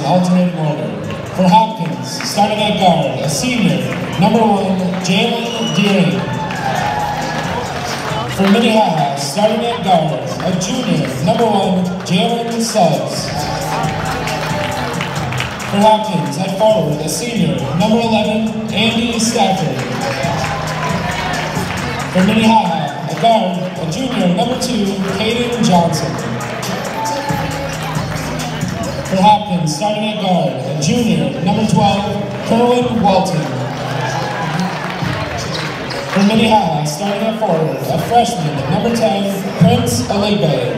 in alternating order. For Hopkins, starting at guard, a senior, number 1, Jalen Deering. For Minnehaha, starting at guard, a junior, number 1, Jalen Suggs. For Hopkins, at forward, a senior, number 11, Andy Stafford. For Minnehaha, at guard, a junior, number 2, Caden Johnson. For Hopkins, starting at guard, a junior, number 12, Kerwin Walton. For Minnehaha, starting at forward, a freshman, number 10, Prince Aligbe.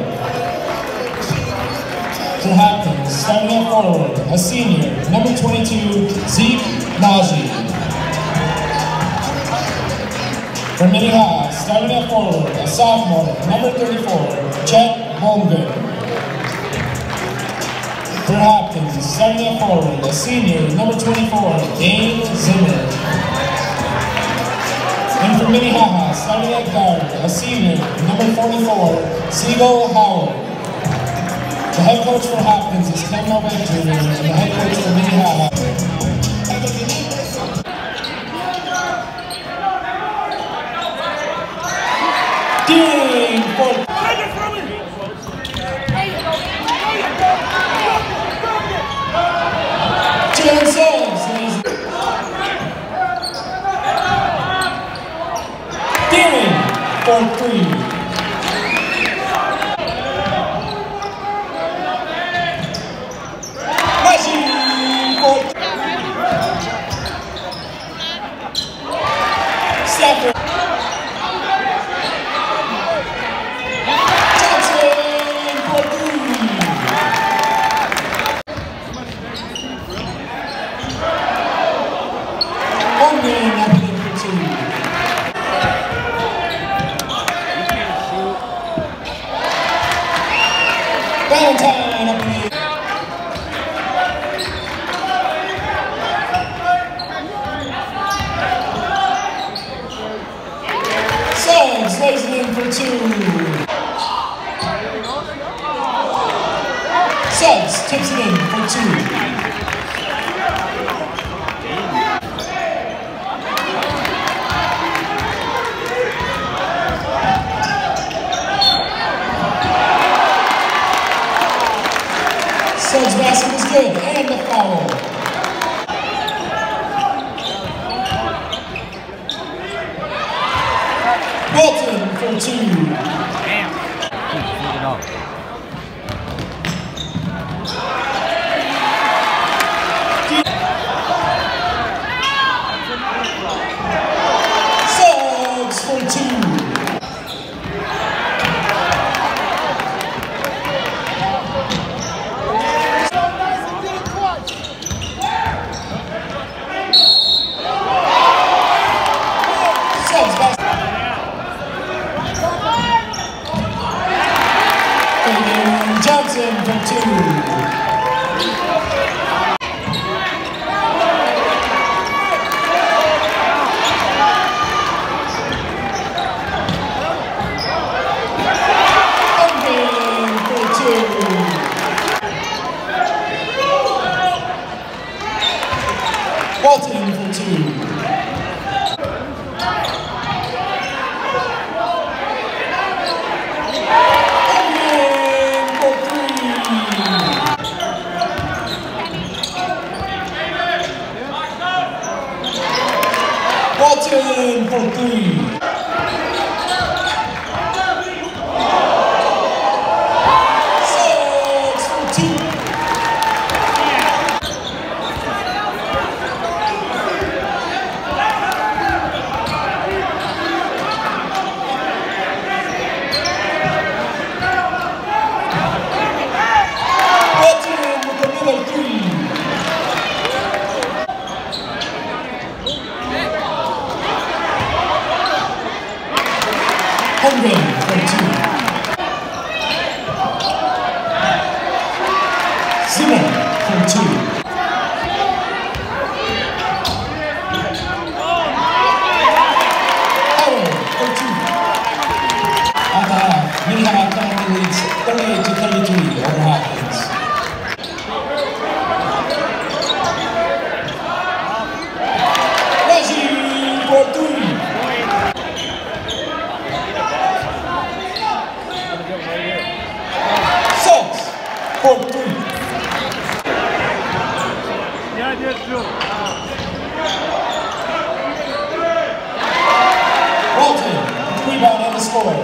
For Hopkins, starting at forward, a senior, number 22, Zeke Najee. For Minnehaha, starting at forward, a sophomore, number 34, Chet Holmgren. For Hopkins, starting at forward, a senior, number 24, Dane Zimmer. And for Minnehaha, starting at guard, a senior, number 44, Siegel Howard. The head coach for Hopkins is Ken Novak Jr., and the head coach for Minnehaha. Deering for Jalen Suggs. Deering for 3. Stafford. Johnson for 3. Holmgren up in for 2. Valentine up in. Suggs lays it in for 2. Suggs tips it in for 2. Suggs' basket is good, and the foul. Walton for 2. Damn. Keep it off. Suggs for 2. Suggs basket. Johnson for 2. Holmgren for 2. Walton for 2. Walton for 3. Suggs for 2. Walton with another 3. Holmgren for 2. Zimmer for 2. Howard for 2. At the half, Minnehaha currently leads 38-33 over Hopkins. for 3. Yeah, I did too. Walton, rebound on the score.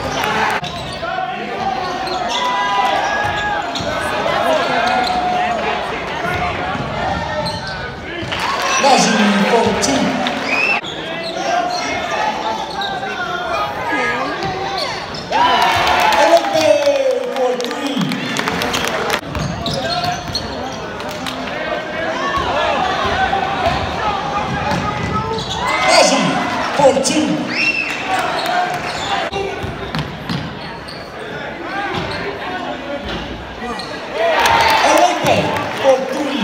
Najee for 2. Olympe for 3. Najee for 2. Olympe for 3.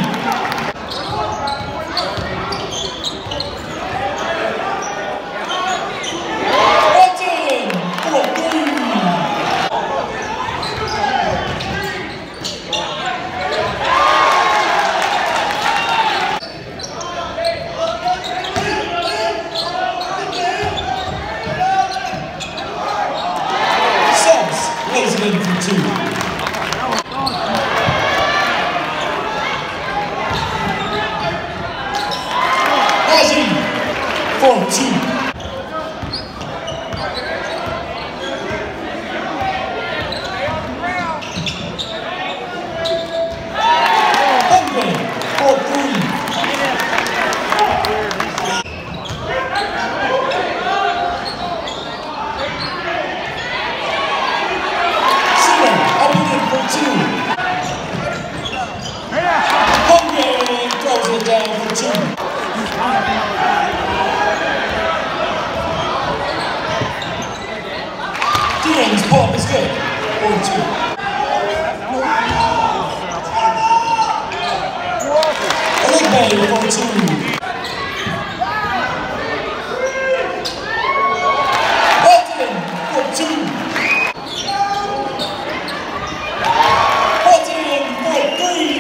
Lays it in for 2. Najee for 2. Huntley for 3. Huntley throws it down for 2. Dean's pull-up is good for 2. Olympe for 2. Walton for 2. Walton for 3.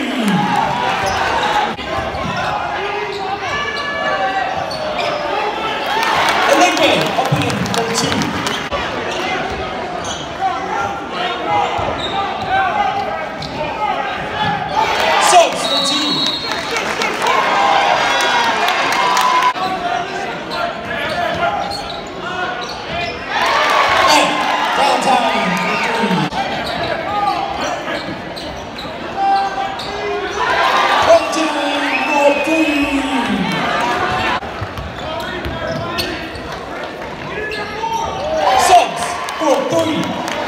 Olympe up in for 2. Subs for 2. And Valentine for 3. Walton for 3. Subs for 3.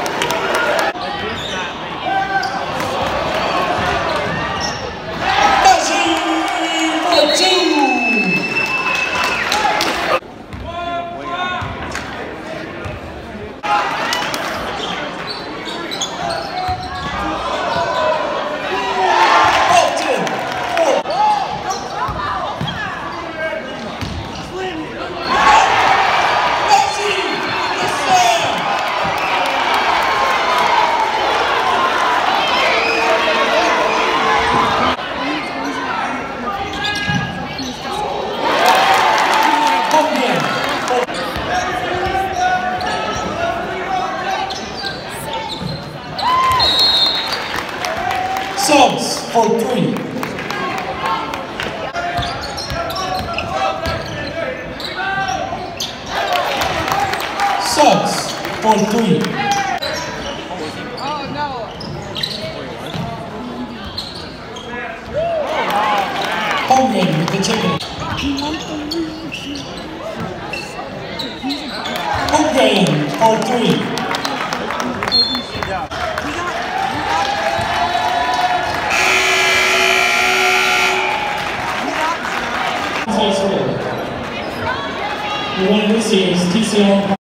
Najee for 2. Walton for 4. Najee the slam. Huntley for 3. Subs for 3. Subs for 3. Huntley with the chicken. Huntley for 3. We won this year's TCL